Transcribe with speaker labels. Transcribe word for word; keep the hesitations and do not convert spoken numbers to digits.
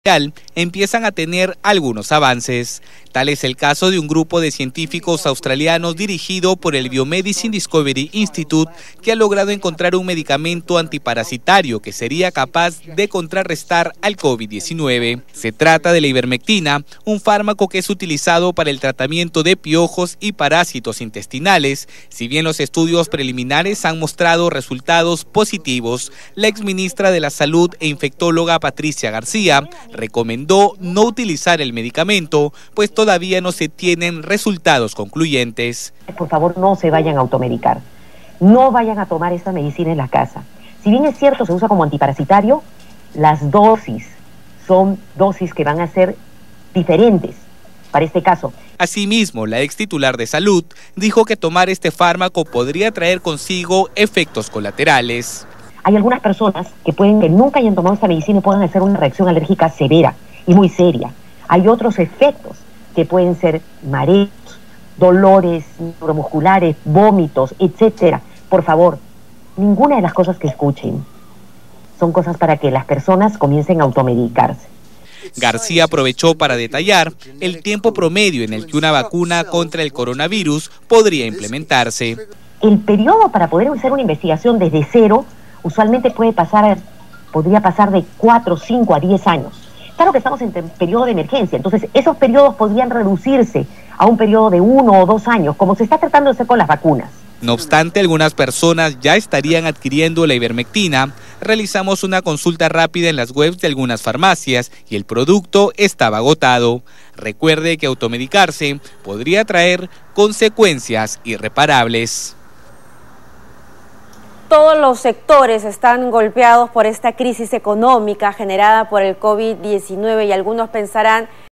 Speaker 1: empiezan a tener algunos avances. Tal es el caso de un grupo de científicos australianos dirigido por el Biomedicine Discovery Institute, que ha logrado encontrar un medicamento antiparasitario que sería capaz de contrarrestar al COVID diecinueve. Se trata de la ivermectina, un fármaco que es utilizado para el tratamiento de piojos y parásitos intestinales. Si bien los estudios preliminares han mostrado resultados positivos, la exministra de la Salud e infectóloga Patricia García recomendó no utilizar el medicamento, pues todavía no se tienen resultados concluyentes.
Speaker 2: Por favor, no se vayan a automedicar, no vayan a tomar esta medicina en la casa. Si bien es cierto, se usa como antiparasitario, las dosis son dosis que van a ser diferentes para este caso.
Speaker 1: Asimismo, la ex titular de Salud dijo que tomar este fármaco podría traer consigo efectos colaterales.
Speaker 2: Hay algunas personas que pueden que nunca hayan tomado esta medicina y puedan hacer una reacción alérgica severa y muy seria. Hay otros efectos que pueden ser mareos, dolores neuromusculares, vómitos, etcétera. Por favor, ninguna de las cosas que escuchen son cosas para que las personas comiencen a automedicarse.
Speaker 1: García aprovechó para detallar el tiempo promedio en el que una vacuna contra el coronavirus podría implementarse.
Speaker 2: El periodo para poder hacer una investigación desde cero usualmente puede pasar, podría pasar de cuatro, cinco a diez años. Claro que estamos en periodo de emergencia, entonces esos periodos podrían reducirse a un periodo de uno o dos años, como se está tratando de hacer con las vacunas.
Speaker 1: No obstante, algunas personas ya estarían adquiriendo la ivermectina. Realizamos una consulta rápida en las webs de algunas farmacias y el producto estaba agotado. Recuerde que automedicarse podría traer consecuencias irreparables.
Speaker 3: Todos los sectores están golpeados por esta crisis económica generada por el COVID diecinueve y algunos pensarán